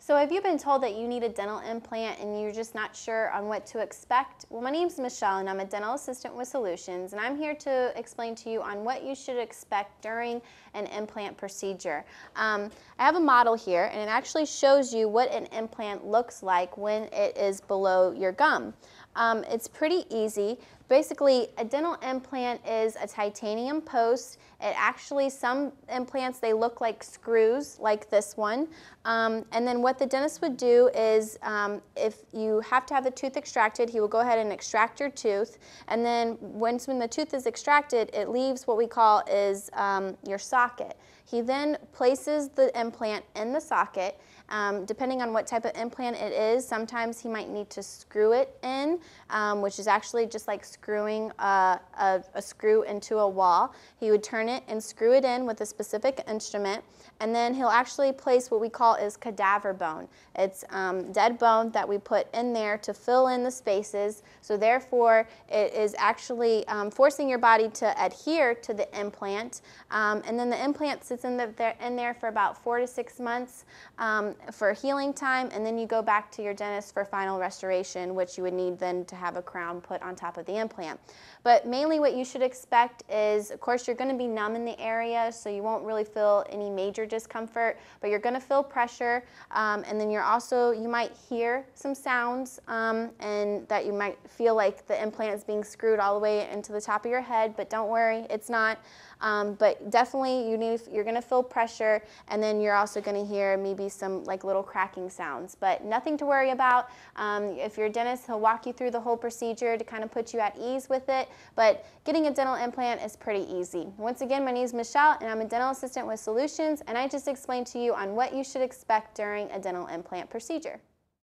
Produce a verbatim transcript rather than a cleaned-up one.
So have you been told that you need a dental implant and you're just not sure on what to expect? Well, my name's Michelle and I'm a dental assistant with Solutions, and I'm here to explain to you on what you should expect during an implant procedure. Um, I have a model here and it actually shows you what an implant looks like when it is below your gum. Um, it's pretty easy. Basically, a dental implant is a titanium post. It actually, some implants, they look like screws, like this one. Um, and then what the dentist would do is, um, if you have to have the tooth extracted, he will go ahead and extract your tooth. And then once when the tooth is extracted, it leaves what we call is um, your socket. He then places the implant in the socket. Um, depending on what type of implant it is, sometimes he might need to screw it in, um, which is actually just like screwing a, a, a screw into a wall. He would turn it and screw it in with a specific instrument, and then he'll actually place what we call is cadaver bone. It's um, dead bone that we put in there to fill in the spaces, so therefore it is actually um, forcing your body to adhere to the implant, um, and then the implant sits in, the, there, in there for about four to six months um, for healing time, and then you go back to your dentist for final restoration, which you would need then to have a crown put on top of the implant. But mainly what you should expect is, of course, you're going to be numb in the area, so you won't really feel any major discomfort, but you're going to feel pressure, um, and then you're also, you might hear some sounds, um, and that you might feel like the implant is being screwed all the way into the top of your head, but don't worry, it's not. Um, but definitely you need, you're going to feel pressure, and then you're also going to hear maybe some like little cracking sounds, but nothing to worry about. Um, if your dentist, he'll walk you through the whole procedure to kind of put you at ease with it, but getting a dental implant is pretty easy. Once again, my name is Michelle and I'm a dental assistant with Solutions, and I just explained to you on what you should expect during a dental implant procedure.